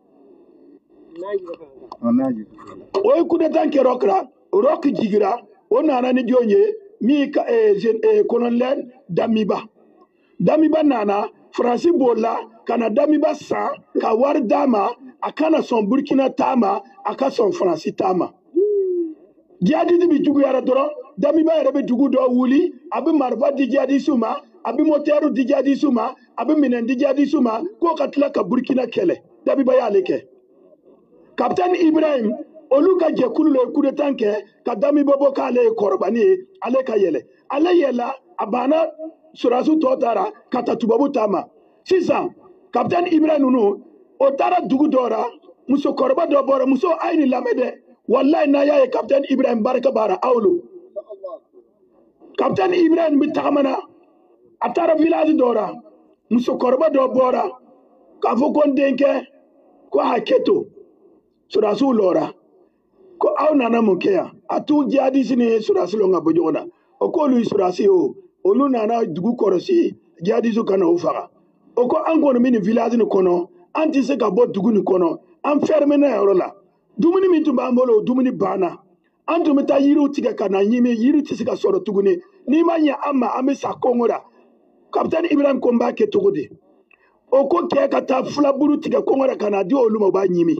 o ye coup d'état kɛ rock jigira o nana ni jɔn ye min colonel Damiba nana Faransi bola kana Damiba san ka wari d'a ma a kana sɔn Burkina ta ma a ka sɔn Faransi ta ma jihadiste bi juguyara dɔrɔn Damiba yɛrɛ bɛ dugu dɔ wuli a bɛ marifa di jihadiste ma a bɛ motɛriw di jihadiste ma a bɛ minɛn di jihadiste ma k'o ka tila ka Burkina kɛlɛ Damiba y'ale kɛ Capitaine Ibrahim olu ka jɛkulu le coup d'état kɛ ka Damiba bɔ k'ale ye kɔrɔbani ye ale ka yɛlɛ ale yɛlɛ a banna Sɔrɔdasiw tɔ taara ka taa tubabu ta ma sisan Capitaine Ibrahim ninnu o taara dugu dɔ la musokɔrɔba dɔ bɔra muso a ye nin lamɛn dɛ wallahi n'a y'a ye Capitaine Ibrahim barika b'ara aw lo Capitaine Ibrahim bɛ tagamana a taara village dɔ la musokɔrɔba dɔ bɔra k'a fɔ ko n denkɛ ko hakɛ to Sɔrɔdasiw lɔra ko aw nana mun kɛ yan a t'u jihadiste ni Sɔrɔdasi lɔn ka bɔ ɲɔgɔn na o k'olu ye Sɔrɔdasi ye o olu nana dugu kɔrɔsi jihadiste kana u faga o ko an kɔni bɛ nin village nin kɔnɔ an tɛ se ka bɔ dugu nin kɔnɔ an fermé yɔrɔ la dumuni min tun b'an bolo o dumuni banna an tun bɛ taa yiriw tigɛ ka na ɲimi yiri tɛ se ka sɔrɔ tuguni n'i ma ɲɛ an ma an bɛ sa kɔngɔ la Capitaine Ibrahim ko n b'a kɛ cogo di o ko kɛ ka taa filaburu tigɛ kɔngɔ la ka na di olu ma u b'a ɲimi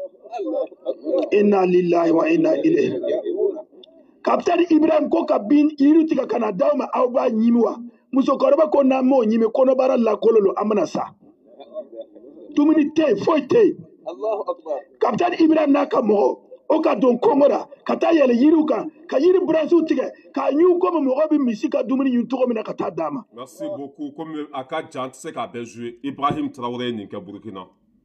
inna lillahi wa inna ilayhi Capitaine Ibrahim ko ka bin yiri tigɛ ka na d'aw ma aw b'a ɲimi wa musokɔrɔba ko n'an m'o ɲimi kɔnɔbara lakololo an bɛna sa dumuni tɛ yen foyi tɛ yen Capitaine Ibrahim n'a ka mɔgɔ o ka don kɔngɔ la ka taa yɛlɛ yiriw kan ka yiri branches tigɛ k'a ɲu komi mɔgɔ bɛ misi ka dumuni ɲu cogo min na ka taa d'a ma. Merci beaucoup. Comme a ka jan tɛ se k'a bɛɛ jouer Ibrahim Traoré ye nin kɛ Burkina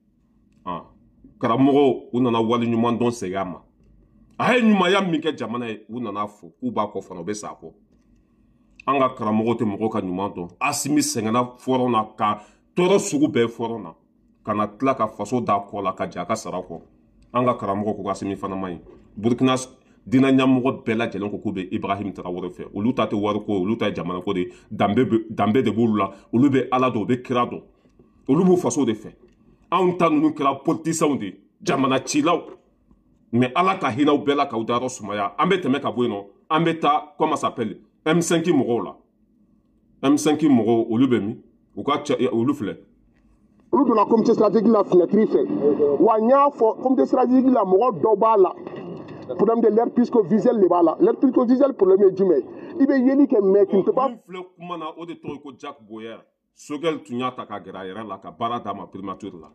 karamɔgɔw u nana wali ɲuman dɔn segin a ma a ye ɲumanya min kɛ jamana ye u nana fɔ k'u b'a kɔ fana u bɛ sa kɔ an ka karamɔgɔw tɛ mɔgɔw ka ɲuman dɔn Asimi sɛgɛnna fɔrɔn na ka tɔɔrɔ sugu bɛɛ fɔrɔn na ka na tila ka faso da kɔ la ka ja a ka sara kɔ an ka karamɔgɔ ko Asimi fana ma ɲi Burkina diinɛ ɲɛmɔgɔ bɛɛ lajɛlen ko k'u bɛ Ibrahim Traoré fɛ olu ta tɛ wari ko olu ta ye jamana ko de danbe de b'olu la olu bɛ Ala dɔn u bɛ kira dɔn olu b'u faso de fɛ anw ta ninnu kɛra politiciens de jamana cilaw mais Ala ka hinɛw bɛɛ la k'aw dayɔrɔ sumaya an bɛ tɛmɛ ka bɔ yen nɔ an bɛ taa comment ça s'appelle M5 mɔgɔw la M5 mɔgɔw olu bɛ min u ka olu filɛ olu donna comité stratégique la fenêtre fɛ wa n y'a fɔ comité stratégique la mɔgɔ dɔ b'a la problème de l'air puisque visuel de b'a la l'air puisque visuel problème ye jumɛn i bɛ yeli kɛ mais tu ne peux pas. min filɛ kuma na o de tɔgɔ ye ko Jack Boyer Sogɛl tun y'a ta ka gɛrɛ a yɛrɛ la ka baara d'a ma primature la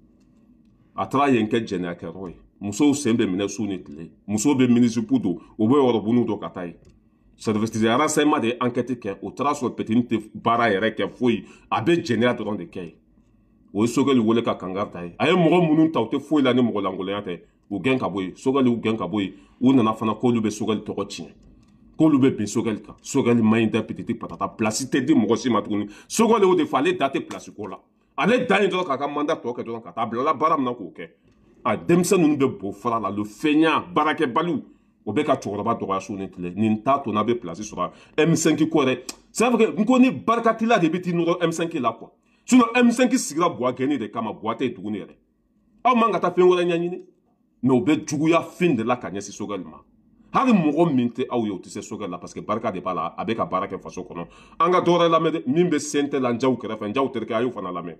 a taara yen kɛ jɛnɛyakɛyɔrɔ ye musow sen bɛ minɛ su ni tile musow bɛ minisipu don u bɛ yɔrɔbuniw don ka taa yen service de renseignement de ye enquête kɛ o taara sɔrɔ petini tɛ baara yɛrɛ kɛ foyi a bɛ jɛnɛya dɔrɔn de kɛ yen o ye Sogɛli wele ka kangari ta ye a ye mɔgɔ minnu ta u tɛ foyi la ni mɔgɔ langolonya tɛ u gɛn ka bɔ yen Sogɛli y'u gɛn ka bɔ yen u nana fana k'olu bɛ Sogɛli tɔgɔ tiɲɛ k'olu bɛ bin Sogɛli kan Sogɛli maɲi tɛ pititi patata place tɛ di mɔgɔ si ma tuguni Sogɛli y'o de fɔ ale da tɛ place ko la ale da yen dɔrɔn k'a ka mandat tɔ kɛ dɔrɔn ka taa bilala baara min na k'o kɛ a denmisɛn ninnu bɛ bɔ fara la le feignant baarakɛbaliw o bɛ ka cɛkɔrɔba dɔgɔya su ni tile nin t'a to n'a bɛ place sɔrɔ M5 ko dɛ c'est vrai que n ko ni barika t'i la de bɛ t'i nɔrɔ M5 la quoi sinon M5 sigira buwa gɛnni de kama buwa tɛ yen tuguni yɛrɛ aw man ka taa fɛn wɛrɛ ɲɛɲini mais u bɛ juguya fin de la ka ɲɛsin Sogɛli ma hali mɔgɔ min tɛ aw ye o tɛ se Sogɛli la parce que barika de b'a la a bɛ ka baara kɛ faso kɔnɔ an ka dɔwɛrɛ lamɛn dɛ min bɛ CNT la Njaw kɛrɛfɛ Njaw terikɛ a y'o fana lamɛn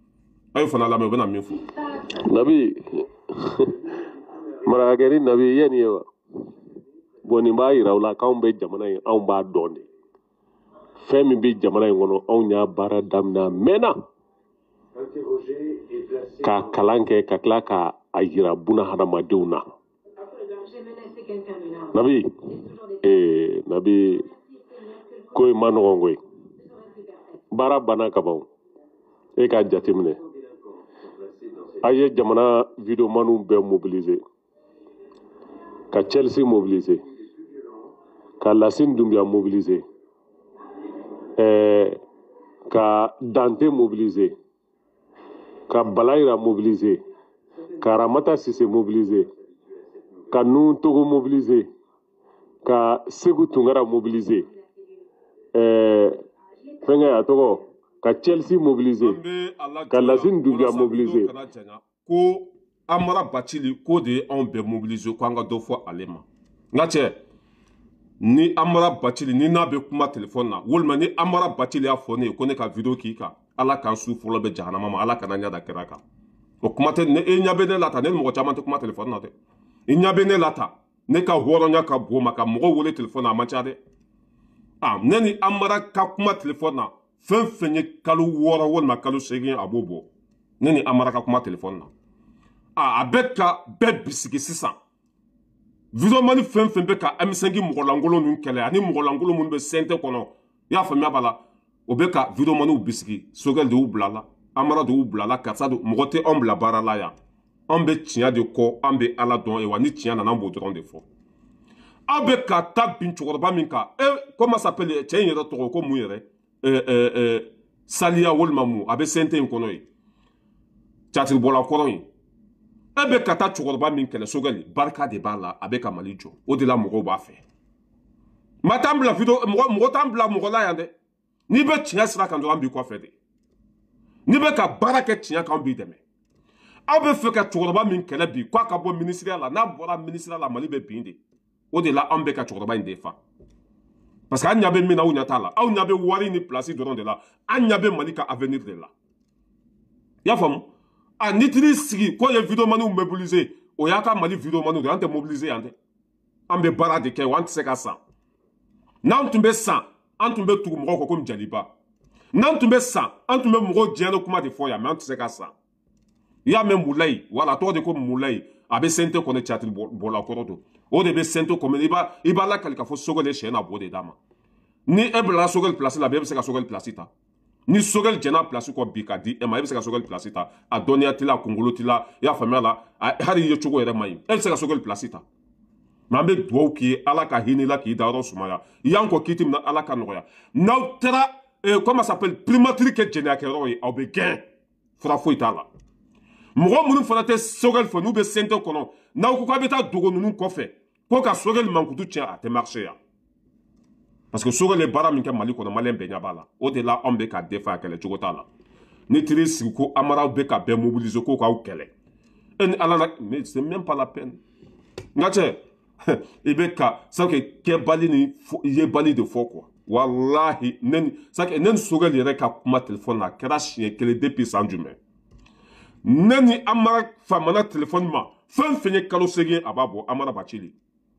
u bɛna min fɔ. Nabi marakakɛ ni Nabi ye nin ye wa bon nin b'a yira aw la k'anw bɛ jamana in anw b'a dɔn de fɛn min bɛ jamana in kɔnɔ anw y'a baara daminɛ a mɛnna ka kalan kɛ ka tila ka a yira buna hadamadenw na Nabi Nabi ko in ma nɔgɔn koyi baara banna ka ban e k'a jateminɛ a ye jamana videomaniw bɛɛ mobiliser ka Chelsea mobiliser ka Lassine Doumbia mobiliser ka Dante mobiliser ka Balayira mobiliser ka Ramata Sise mobiliser, ka Nou Togo mobiliser, ka Sékou Toungara mobiliser, ka Chelsea mobiliser, ka Lassine Doumbia mobiliser. Ko Amara Bachili ko de on be mobiliser ko anga do fo alema. Ngache ni Amara Bachili ni na be kuma téléphone na wolma ni Amara Bachili a fone ko ne ka vidéo ki ka ala kan su folo be jahanama ma ala kana nya da kiraka. O kuma te ne e nya be ne lata ne mo chama te kuma téléphone na de. E nya be ne lata ne ka horo nya ka bo maka mo wole téléphone na ma cha de. Ah neni Amara ka kuma téléphone na fen fenye kalu woro wol ma kalu segin abobo. Neni Amara ka kuma téléphone na. Ah abet ka be bisiki sisan. Video mani fen be ka M5 mugolangolo nun kele ani mugolangolo mun be sente kono. Ya famia bala obeka video mani bisiki sogel de ublala Amara de ublala katsa de mugote ombla barala ya. Ambe tia de ko ambe ala don e wani tia na nambo dron de fo. Abeka ta bin chokoroba minka comment s'appelle tien yere to ko mu yere Salia Wolmamu abe sente kono yi. Chatil bola kono yi. Ebe kata chukoroba min kele sogeli barka de bala abeka malijo o de la mogo ba fe matambla video mogo tambla mogo la yande ni be tia sira kan do ambi ko fe de ni be ka baraka tia kan bi deme abe fe ka chukoroba min kele bi kwa ka bo ministère la na bora ministère la mali be binde o de la ambe ka chukoroba inde fa parce que anya be mina unya tala au nya be wari ni place de la anya be malika avenir de la ya famu a nitiri sigi ko ye video manu mobiliser o ya ka mali video manu ante mobiliser ande ambe bara de ke want se ka sa nan tumbe sa antumbe tugu mo ko kom jaliba nan tumbe sa antumbe mo jeno kuma de foya mais ante se ka sa ya me mulai wala to de ko mulai abe sente ko ne chatil bola koroto o de be sente ko me iba la kalika fo sogole chena bode dama ni ebla sogol place la be se ka sogol place ta ni sogel jena place ko bika di e ma yebse ka sogel place ta a donia tila kongolo tila ya famela hari ye chogo ere mai e se ka sogel place ta mambe do ki ala ka hinila ki daro sumaya yanko kitim na ala ka noya na tra comment s'appelle primature ke jena ke roy au be gain fra fo itala mo munu fana te sogel fo nu be sente kono na ko ka beta dogo nunu ko fe ko ka sogel mankutu tia a te marché ya. Parce que sur les barres minke mali kono malen benya bala o de la ombe ka defa kele chogota la ni tiri ko Amara be ka be mobiliser ko ka kele en ala mais c'est même pas la peine ngate ibeka ça que bali ni ye bali de fo quoi wallahi nen ça que nen sogal yere ka kuma téléphone na crash ye kele depuis sanjume neni Amara famana téléphone ma fin fenye kalo sege ababo Amara Bachili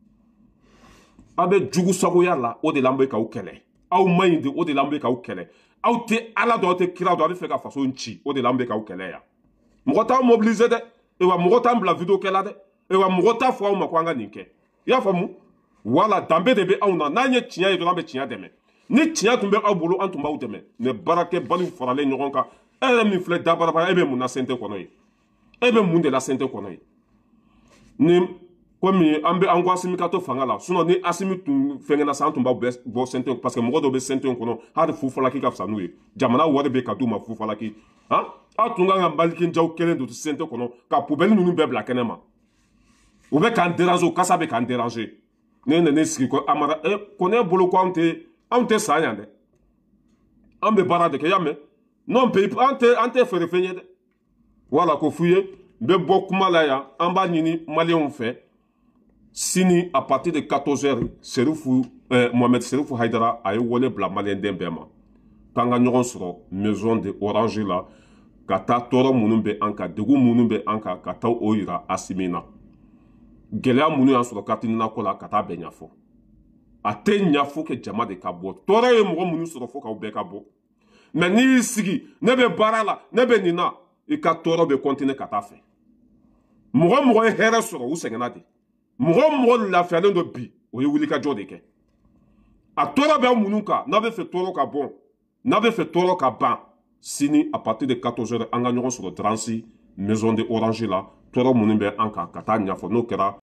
abe jugu sagoya la o de lambe ka ukele aw mayinde o de lambe ka ukele aw te ala do te kira do fe ka faso nchi o de lambe ka ukele ya mugota mobiliser de e wa mugota mbla video kela de e wa mugota fo aw makwanga ninke ya famu wala dambe de be aw na nanye tinya e do lambe tinya deme ni tinya tumbe aw bolo antumba u deme ne barake balu forale nyogon ka ele mi fle dabara ba ebe mu na sente kono yi ebe mu de la sente kono yi ni comme ambe ango asimi kato fangala sinon ni asimi tu fengena santu ba bo sente parce que mo do be sente kono hade fu fala ki kafsa nuye jamana wode be kadu ma fu fala ki ha atunga ngambaliki njaw kelen do sente kono ka poubelle nunu be bla kenema ou be kan déranger kasa be kan déranger ne ski ko Amara koné bolo ko ante sanyande ambe barade ke yame non pe ante fere fenyede wala ko fuye be bokuma la ya amba nini malien fait sini à partir de 14h Mohamed Serifou Haïdara a eu volé bla malien d'embema kanga nyogon soro maison de Orange là kata toro munumbe anka degu munumbe anka kata oira asimina gelea munu ansoro katinina kola kata benyafo ate nyafo ke jama de kabo toro ye mo munu soro fo ka be kabo mais ni sigi nebe barala nebe nina e ka toro be continue kata fe mo e here soro u sengena de mo la fialen do bi o ye wuli ka jode ke a toro be munuka n'avait fait toro ka bon n'avait fait toro ka ban sini à partir de 14h anga nyogon sur le transi maison de Orange là toro munumbe anka kata nyafo no kera